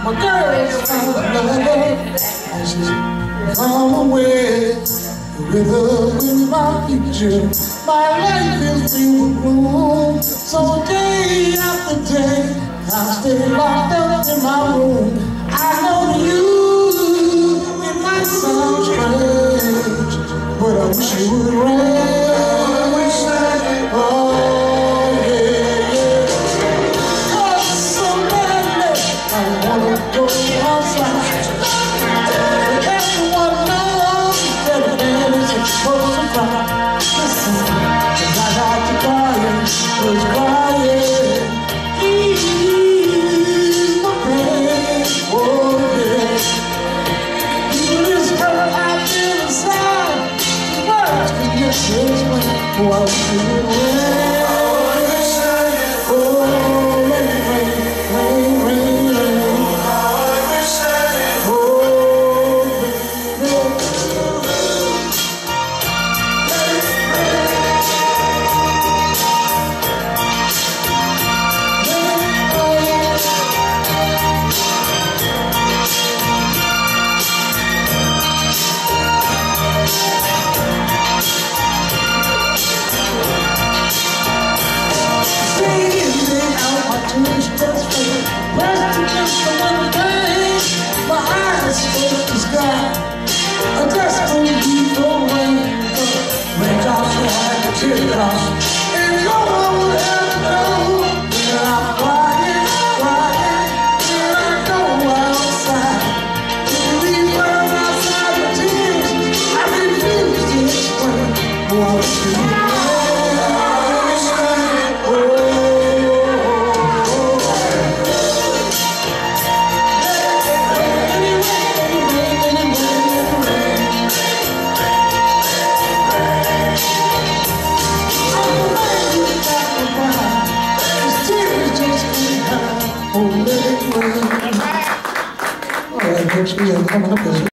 My girl's found love, and she's gone away. With her in my future, my life is filled with gloom. So day after day, I stay locked up in my room. I know you, it might sound strange, but I wish it would rain. Oh yeah, yeah. Oh, so badly, I wanna go outside. But everyone knows that a man isn't supposed to cry. Listen, 'cause I got to crying, was crying. Ease my pain, oh yeah. Even this hurt I feel inside, words can just explain what I'm feeling. And no one would ever know that I'm crying, crying, when I go outside. To leave her outside the tears, I refuse to explain what you oh, let it rain. All right, folks, we are coming up.